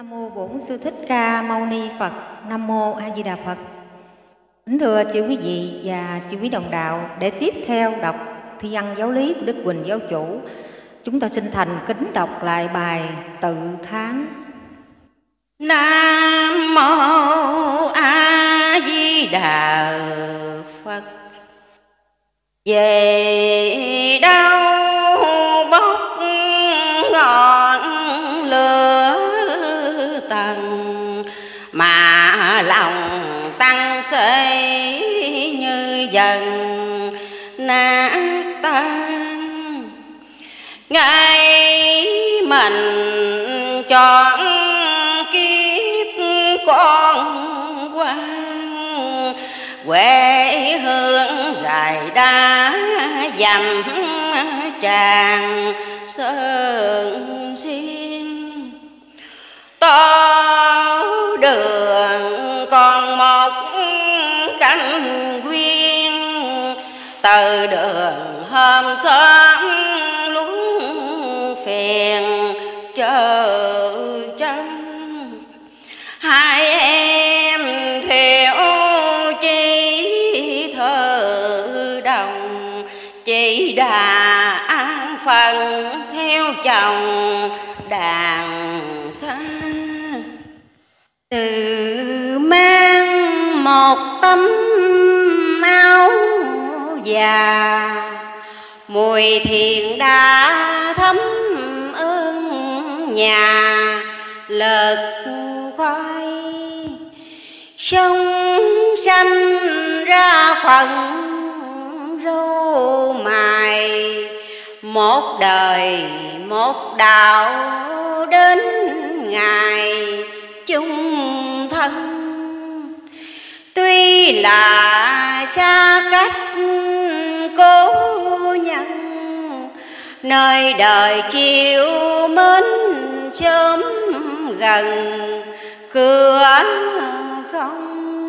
Nam mô Bổn Sư Thích Ca Mâu Ni Phật. Nam mô A Di Đà Phật. Kính thưa chư quý vị và chư quý đồng đạo, để tiếp theo đọc thi văn giáo lý của Đức Huỳnh Giáo Chủ, chúng ta xin thành kính đọc lại bài Tự Tháng. Nam mô A Di Đà Phật. Về đâu bốc ngọn lửa tầng, mà lòng tăng xây như dần nát tan. Ngày mình chọn kiếp con quan, quê hương dài đá dầm tràn sơn xiên. Tổ đường còn một cánh quyên, từ đường hôm sớm lúng phiền chờ trông. Hai em theo chi thơ đồng, chỉ đà an phận theo chồng đàn xa. Tự mang một tấm áo già, mùi thiện đã thấm ơn nhà lợt khoai. Sông xanh ra phận râu mài, một đời một đạo đến ngày chung thân. Tuy là xa cách cố nhân, nơi đời chiều mến sớm gần cửa không.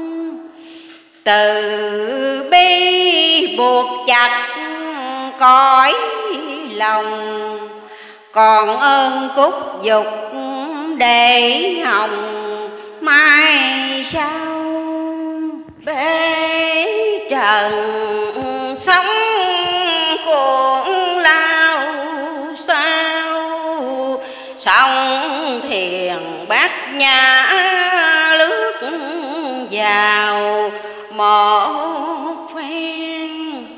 Từ bi buộc chặt cõi lòng, còn ơn cúc dục để hồng mai sau. Bế trần sống cuộn lao sao, sông thiền bát nhã lướt vào một phen.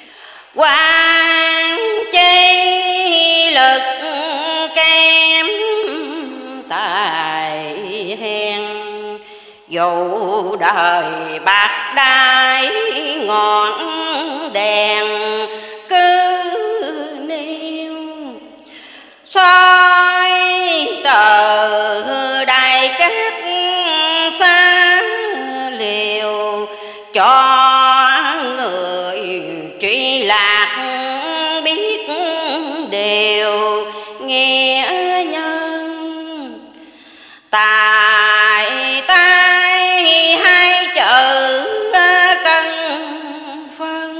Quan chi lực kém tài hèn, dù đời bạc đai ngọn đèn cứ nêu. Soi tờ đài cát xa liều, cho người truy lạc biết điều nghĩa nhân. Tại tay hai chữ cân phân,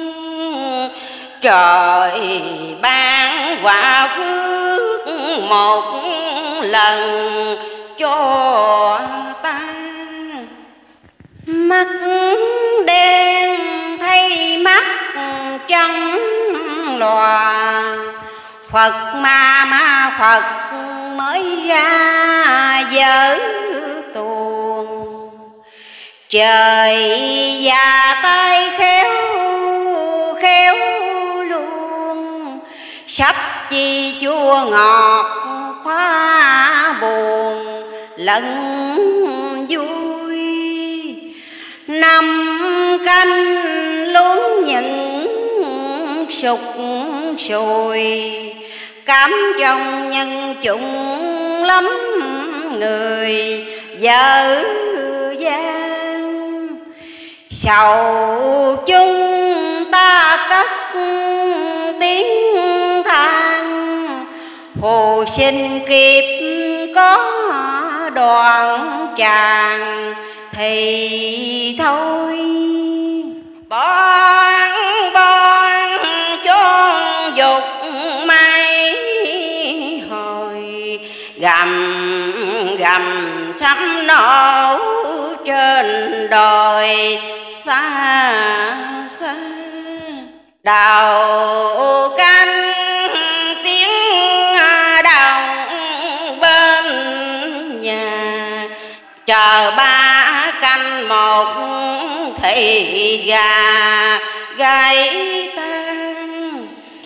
trời ban quả phước một lần cho ta. Mắt đen thay mắt trắng lòa, Phật ma Phật mới ra dở tuồng. Trời già tay khéo khéo luôn, sắp chi chua ngọt khóa buồn lẫn vui. Năm canh luống những sục sùi, cám trong nhân chủng lắm người dở dang. Sầu chung ta cất tiếng than, hồ sinh kịp có đoạn tràng thì thôi. Bon chôn dục mai hồi, gầm gầm sấm nổ trên đồi xa xa. Đầu canh tiếng đồng bên nhà, chờ ba canh một thì gà gáy tan.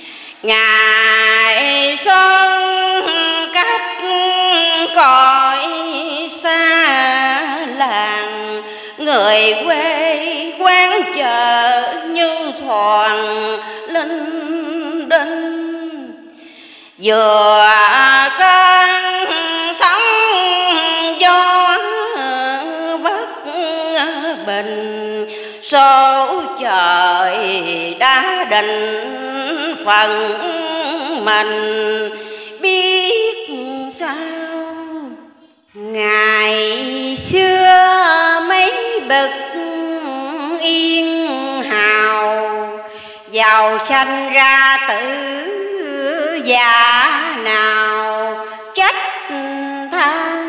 Ngày xuân cách cõi xa làng, người quê quán chờ như thoảng linh đinh. Vừa cơn sóng gió bất bình, số trời đã định phần mình biết sao. Ngày xưa mấy bậc yên hào, giàu sanh ra tử già nào trách than.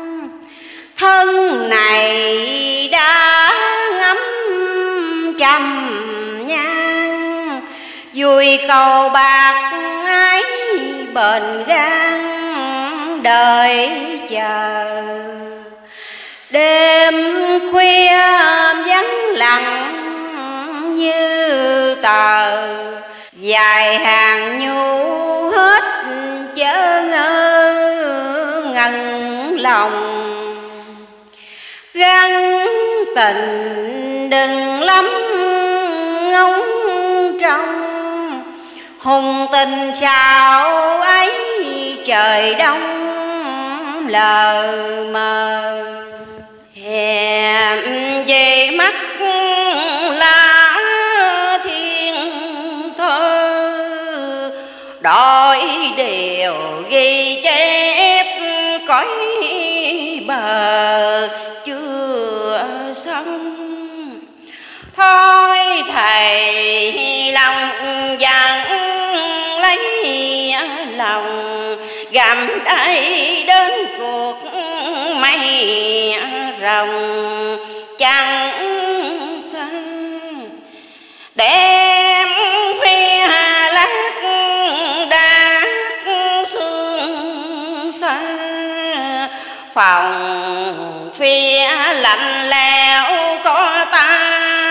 Thân này đã ngắm trăm nhan, vui cầu bạc ái bền gan đợi chờ. Đêm khuya vắng lặng như tờ, dài hàng nhu hết chớ ngơ ngần lòng. Gắn tình đừng lắm ngóng trong, hùng tình sao ấy trời đông lờ mờ. Hèm về mắt lá thiên thơ, đôi điều ghi chép cõi bờ chưa xong. Thôi thầy lòng dặn lấy lòng, gầm đây đến cuộc mây rồng chẳng xa. Đem phía lát đá sương xa, phòng phía lạnh lẽo có ta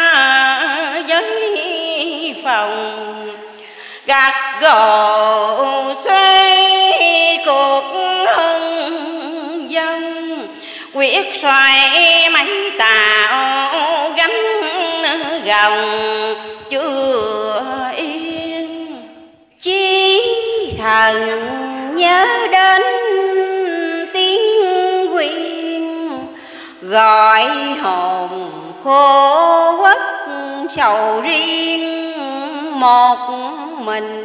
với phòng. Gạt gỗ xoay cuộc hưng dân, quyết xoay mấy tạo gánh gồng chưa yên. Chí thần nhớ đến tiếng quyên, gọi hồn cô quốc sầu riêng một mình.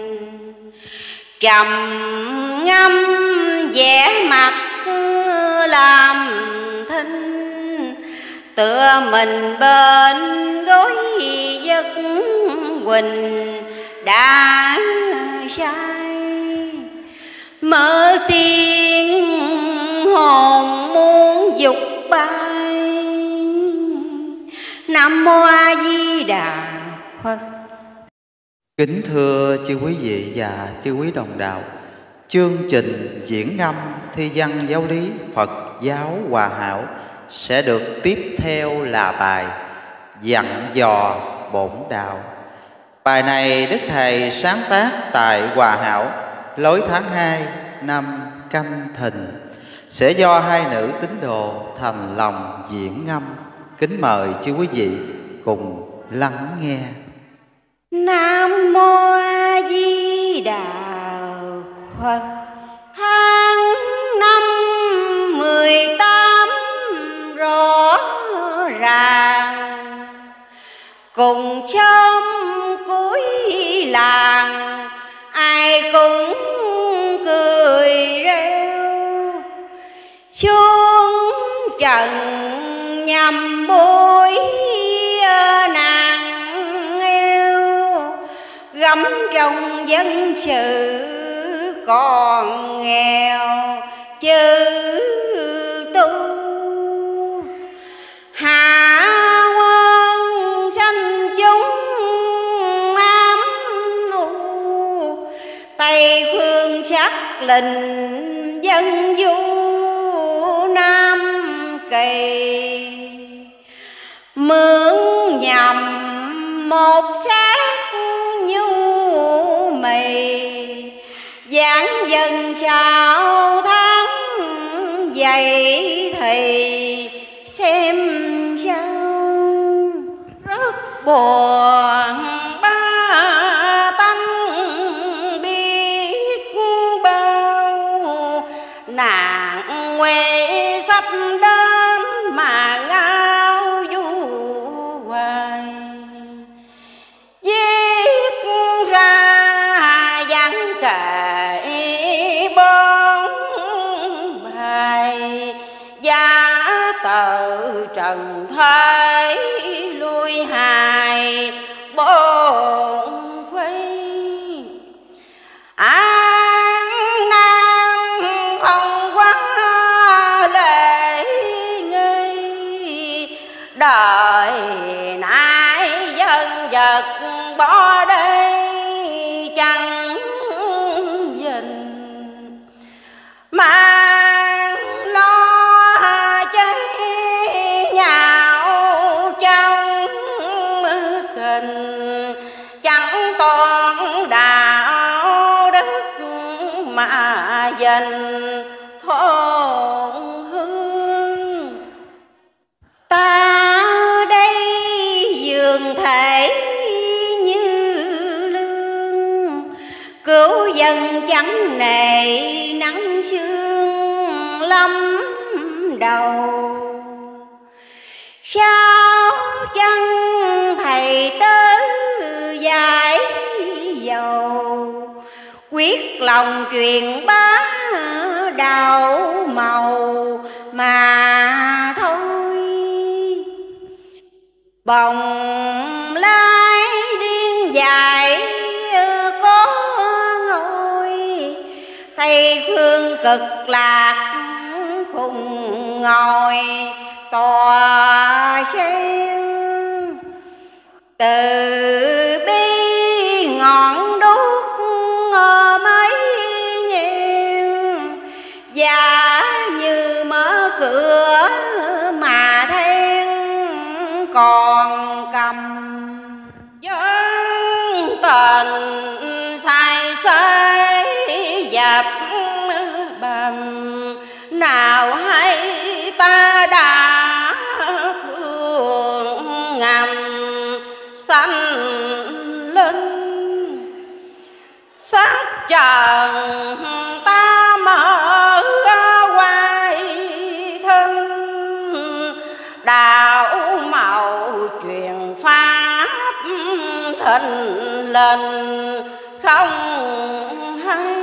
Trầm ngâm vẻ mặt làm thinh, tựa mình bên gối giấc quỳnh đã say. Mở tiếng hồn muốn dục bay, Nam Mô A Di Đà Phật. Kính thưa chư quý vị và chư quý đồng đạo, chương trình diễn ngâm thi văn giáo lý Phật giáo Hòa Hảo sẽ được tiếp theo là bài Dặn dò bổn đạo. Bài này Đức Thầy sáng tác tại Hòa Hảo lối tháng 2 năm Canh Thìn, sẽ do hai nữ tín đồ thành lòng diễn ngâm. Kính mời chư quý vị cùng lắng nghe. Nam Mô A Di Đà Phật. Tháng 5 18 rõ ràng, cùng chớm cuối làng ai cũng cười reo. Xuống trần nhằm bối nàng nghèo, gấm trong dân sự còn nghèo. chữ tu. Hạ quân sanh chúng ám u, Tây phương sắc lệnh dân du Nam Kỳ. Mượn nhầm một xác nhu mì, giảng dân trao tháng vậy thì xem sao. Rất buồn ba tánh biết bao, nạn nguy sắp đến mà ngao du hoài. Viết ra giảng kệ bốn bài, giá tờ trần thế lui hài bốn phi. An nam không quá lễ nghi, đời nãy dân vật bỏ đây chẳng dình. Mang lo cháy nhạo trong kình, chẳng toàn đạo đức mà dành thôn hương. Ta đây dường thể như lương, cứu dân chẳng nề nắng sương lâm đầu. Sao chăng thầy tớ giải dầu, quyết lòng truyền bá đạo màu mà thôi. Bồng lai điên dại có ngôi, Tây phương cực lạc khùng ngồi tòa sen. Từ bi ngọn đuốc mấy nhang, giá như mở cửa mà then còn cầm. Dân tình sai sai dập bầm, nào hay ta đã thương ngầm sanh linh. Sắc trần ta mở hoài thân, đạo màu truyền pháp thịnh lên không hay.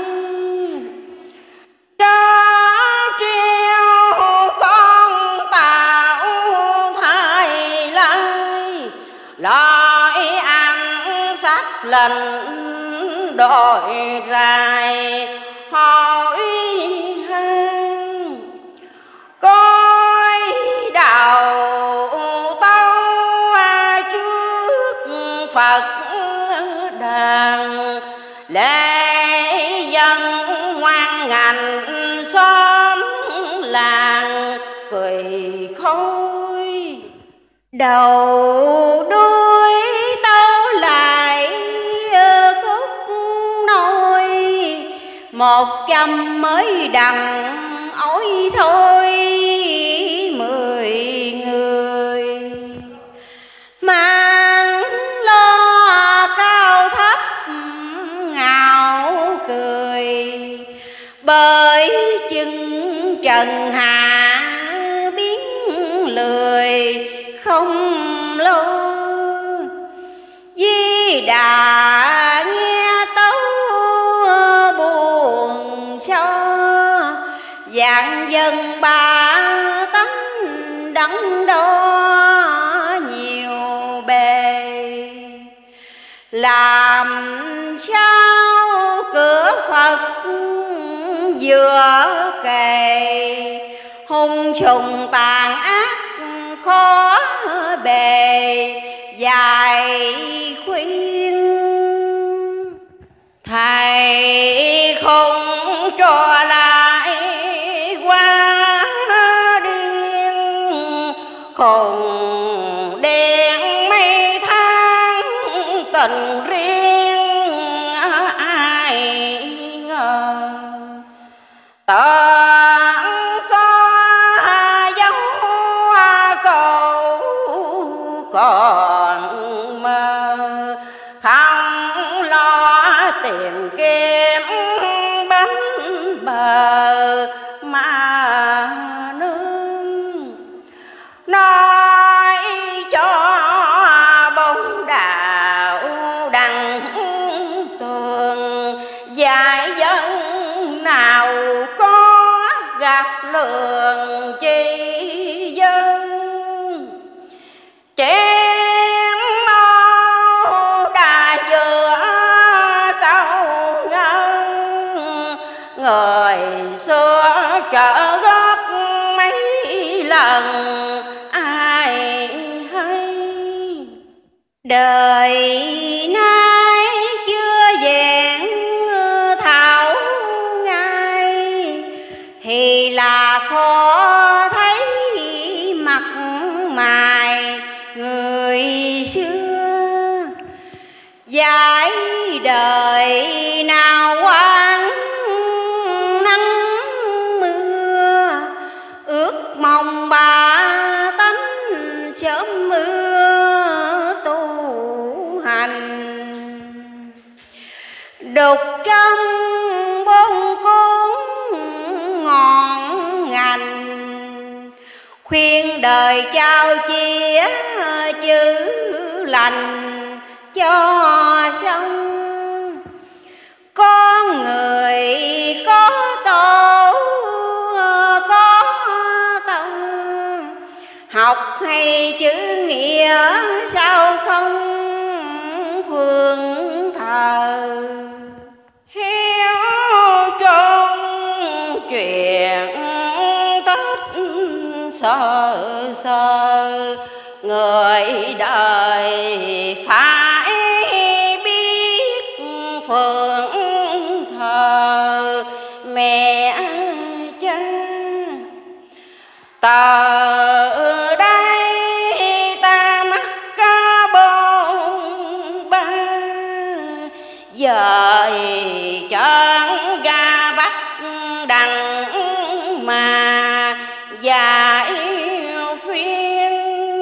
Ra treo con tạo thai lai, loại ăn sắc lệnh đòi dài hỏi han. Coi đầu tâu trước Phật đàn, lễ dân ngoan ngành xóm làng cười khôi. Đầu đuôi tâu lại khúc nôi, 100 mới đằng ối thôi 10 người. Mang lo cao thấp ngạo cười, bởi chừng trần hạ biến lười không lo. Di Đà nghe tấu buồn so, dạng dân ba tánh đắn đo nhiều bề. Làm sao cửa Phật vừa kề, hung trùng tàn ác khó bề, dài khuyên thầy không cho lại qua điên, khùng đen mấy tháng tình riêng ai ngờ, tận xóa dấu cầu còn mơ, không lo tìm kiếm bánh bờ mà nương, nói cho bóng đạo đằng tường, dạy dân nào có gặp lường chi dân, chém mâu đà giữa câu ngân, người xưa trở gót mấy lần ai hay, đời nay chưa vẹn thảo ngay, thì là khó thấy mặt mày người xưa, dải đời nào quang nắng mưa, ước mong ba tánh sớm mưa tu hành, đục trong bốn cuốn ngọn ngành, khuyên đời trao chia chữ lành cho xong, con người có tổ có tông, học hay chữ nghĩa sao không phương thờ, hiếu trong chuyện Tết sơ sơ, người đời phải biết phượng thờ mẹ cha, từ đây ta mắc ca bôn ba, dời chân ga bắt đằng mà dạy phiên,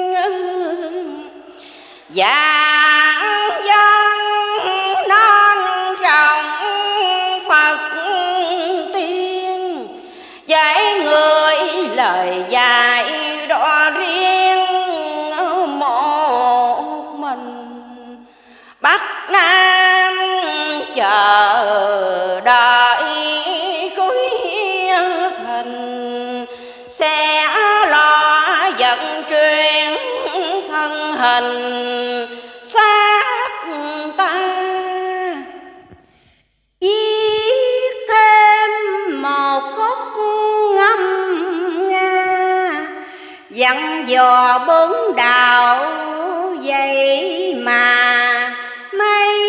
giảng dân non trọng Phật tiên, dạy người lời dạy đó riêng một mình, Bắc Nam chờ đợi cuối thành, sẽ lo vận chuyển thân hình xác ta, viết thêm một khúc ngâm nga, dặn dò bốn đạo vậy mà mấy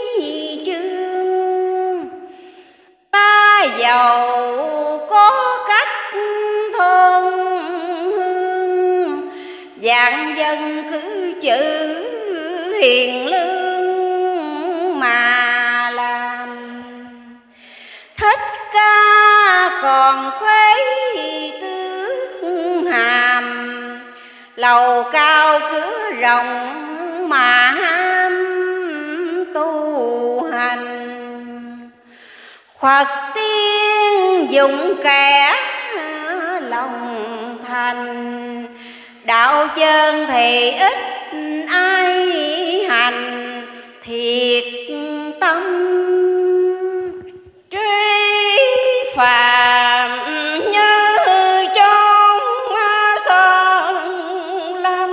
chương, ta giàu có cách thôn hương, vạn dân cứ chữ hiền lương mà làm, Thích Ca còn khuấy tước hàm, lầu cao cửa rộng mà ham tu hành, Phật tiên dùng kẻ lòng thành, đạo chân thì ít ai hành thiệt tâm, trí phàm như chốn sơn lâm,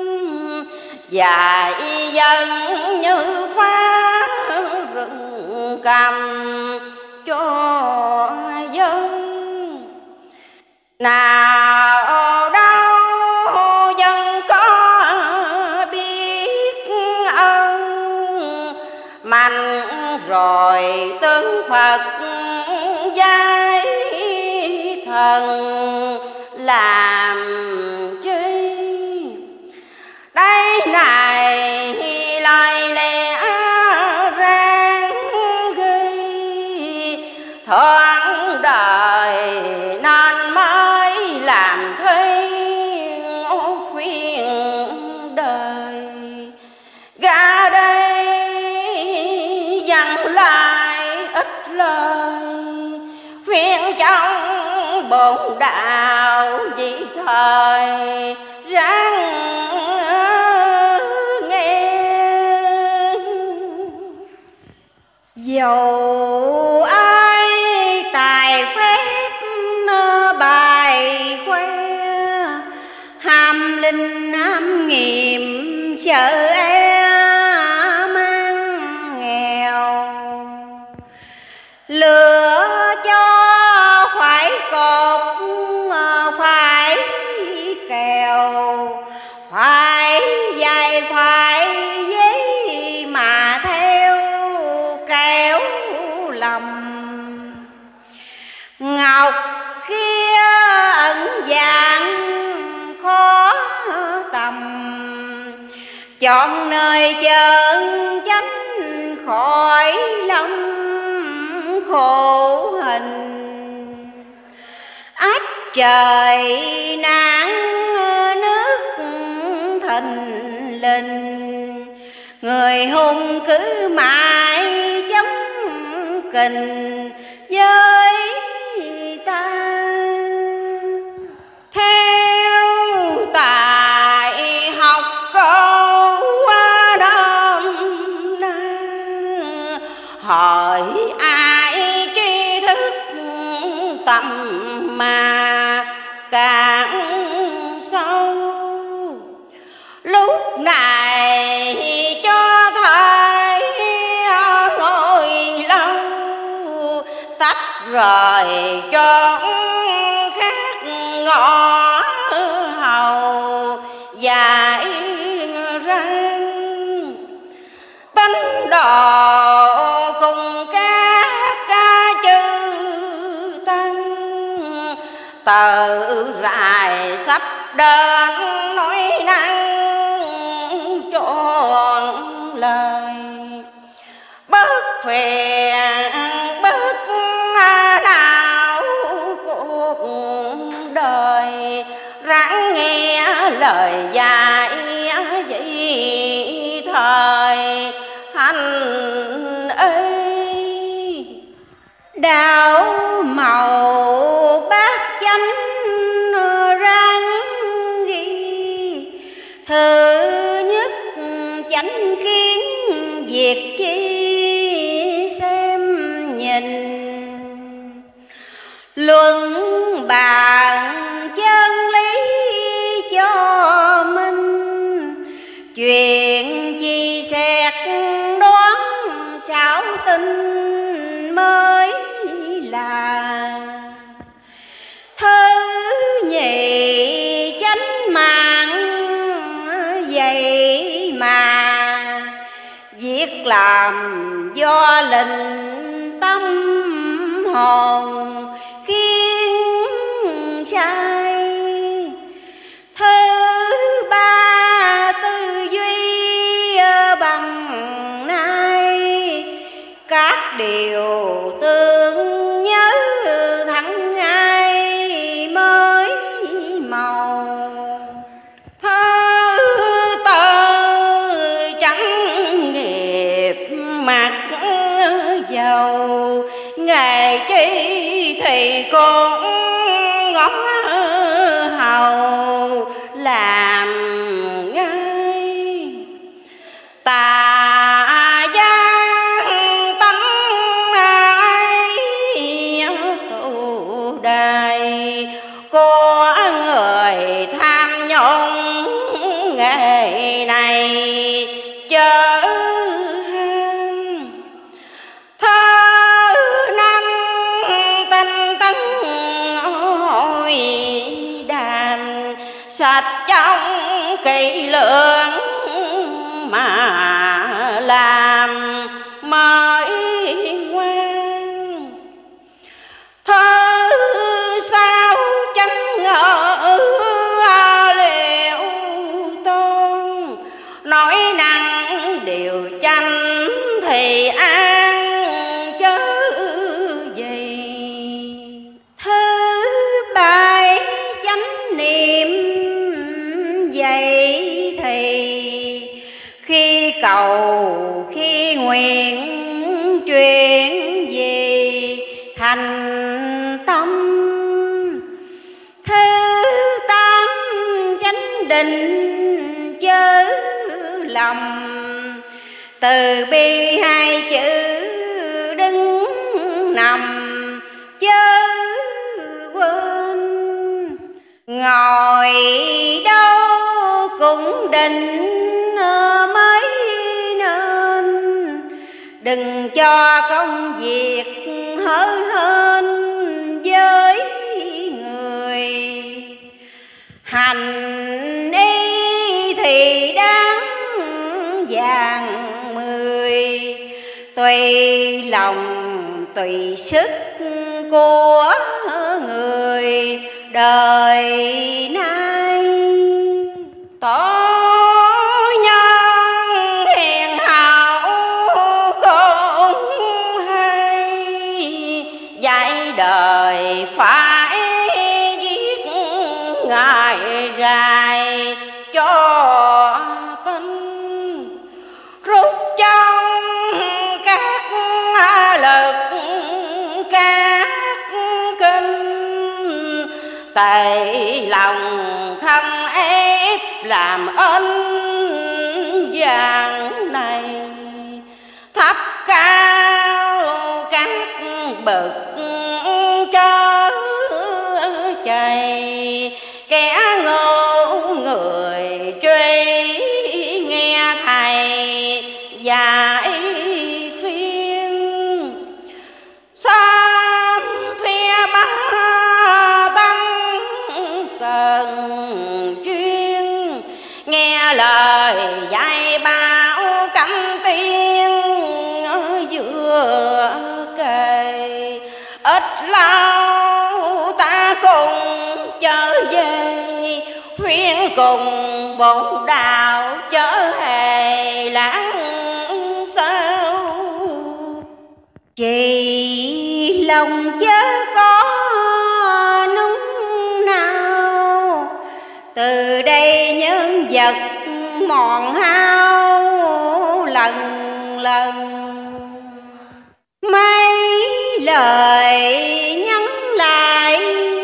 dạy dân như phá rừng cầm cho dân. trọn đời nên mới làm thi khuyên đời. Ra đây dặn lại ít lời, phiên trong bổn đạo vị thời ráng nghe. Dầu ai tài phép bài khoe, ham linh ham nghiệm sợ e mang nghèo. Lựa cho phải cột phải kèo, phải dài phải giấy mà theo kéo lầm. Ngọc kia ẩn dạng khó tầm, chọn nơi chân chánh khỏi lòng khổ hình. Ách trời nắng nước thình lình, người hung cứ mãi chống kình với ta. Theo tài học câu đâm na, hỏi ai tri thức tâm mà càng sâu. Lúc này cho thấy ngồi lâu, tách rời cho khác ngõ hầu dài răng. Tánh độ cùng các ca chư tăng, tự rài sắp đến nói năng trọn lời. Bớt phiền bớt não cuộc đời, ráng nghe lời dạy vậy thời hành ơi. Đạo màu bát chánh ráng ghi, thứ nhất chánh kiến việc chi xem nhìn. Luận bàn chân lý cho mình, chuyện chi xét đoán xảo tinh mới là. Thứ nhì chánh mạng vậy mà, việc làm do lệnh tâm hồn khiến sai. Thứ ba tư duy bằng nay, các điều tương nhớ thẳng ai mới màu. Thứ tư chẳng nghiệp mặt giàu, nghề chi thì con ngó hầu làm ngay. Tà gian tánh ai tù đài, có người tham nhũng nghề này chớ ham. Thứ năm tinh tấn hội đàm, sạch trong kỹ lưỡng mà làm mới ngoan. Thứ sáu chánh ngữ liệu tôn, nói năng điều chánh thì an chớ gì. lòng. Từ bi hai chữ đứng nằm chớ quên, ngồi đâu cũng định mới nên. Đừng cho công việc hớ hên với người, hành y thì đáng vàng 10. Tùy lòng tùy sức của người đời nay. Tổ nhân hiền hảo khôn hay, dạy đời phải viết ngày dài cho tin. Rút trong các lực các kinh, tại lòng không ép làm ơn vàng này. Thấp cao các bậc chớ chạy, kẻ ngô người truy nghe thầy dạy phiên. Sớm phía ba tâm cần chuyên, nghe lời dạy bảo cánh tiên vừa kề. Ít lâu ta cùng trở về, khuyên cùng bổn đạo chớ hề lãng sao. Chỉ lòng chớ có nung nào, từ đây nhân vật mòn hao lần lần. Mấy lời nhắn lại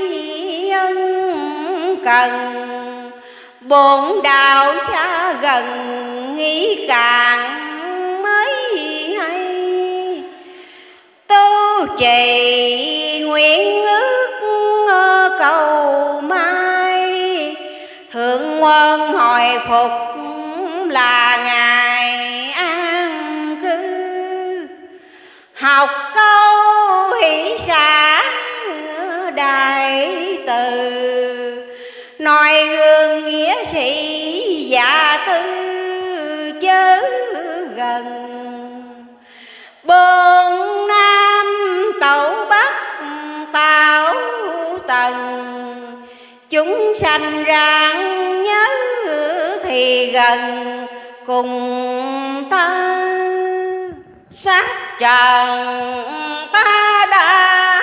ân cần, bổn đạo xa gần nghĩ càng mới hay. Tu trì nguyện ước cầu mai, thượng quân hồi phục là ngày an cư. Học câu hỷ xả đại từ, nói gương nghĩa sĩ dạ tư chớ gần. Bốn Nam Tẩu Bắc Tảo Tần, chúng sanh rạng nhớ thì gần cùng ta. Sát trần ta đã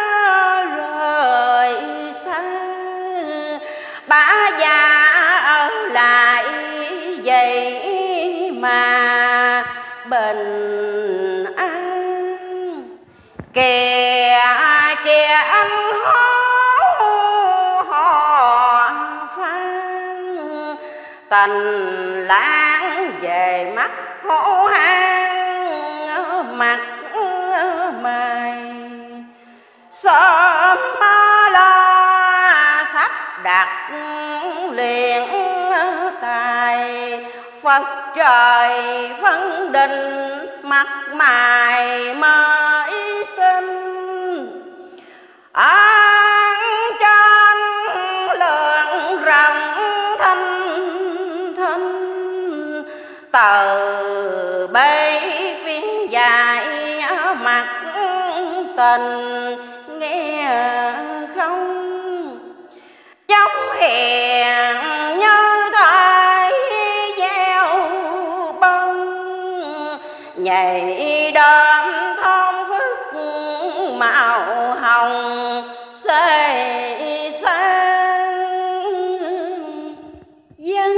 rời xa, bá gia ở lại vậy mà bình an. Kìa kìa anh họ Phan, tình lãng về mắt hổ hang mặt mày. Sớm lo sắp đặt liền tài, Phật trời phân định mặt mày mới sinh. An trên lượng rộng thanh thanh, từ bấy phiến dài mặt tình nghe không. Giống hiền như thời gieo bông, nhảy đơm thơm phức màu hồng xây sang. Dân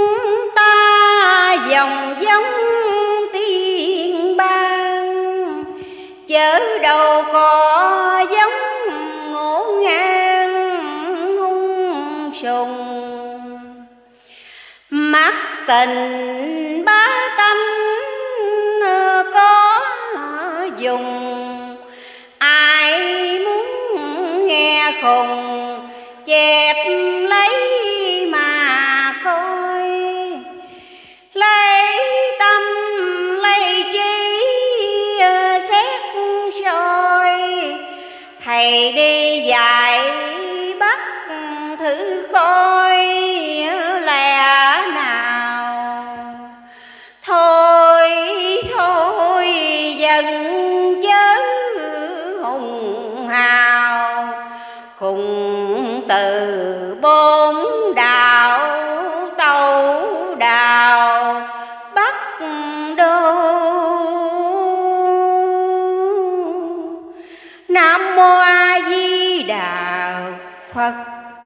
ta dòng giống tiên ban, chớ đâu có giống ngổ ngang hung sùng. Mắt tình ba khùng chẹp lấy mà coi, lấy tâm lấy trí xét soi, thầy đi dạy bắt thử coi lẽ nào. Thôi thôi dần